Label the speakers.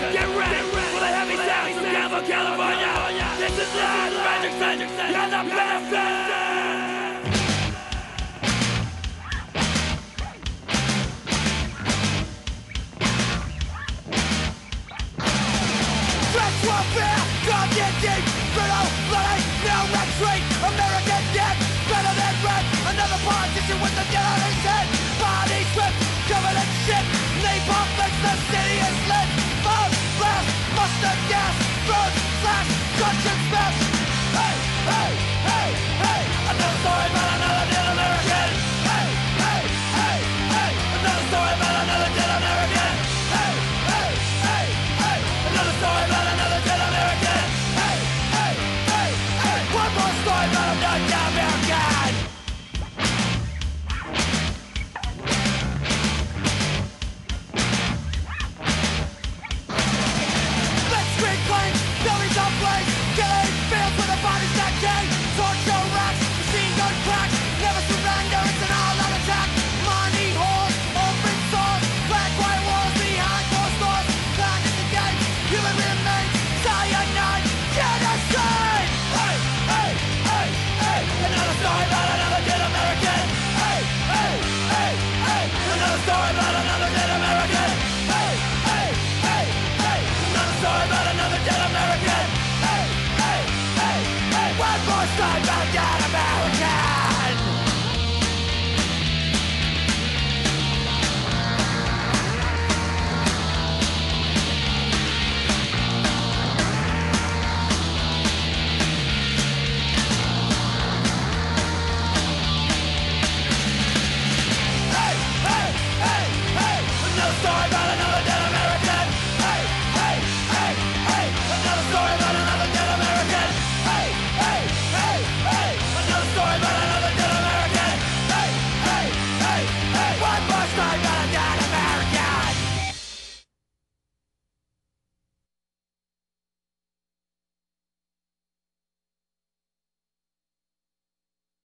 Speaker 1: Get ready for the heavy sounds from California. This is Lord Fredrickson and the Bastards. Trench warfare, God get deep, brutal, bloody, no retreat, American death, better than red, another politician with the dead on his head, body stripped, covered in shit, napalm makes the city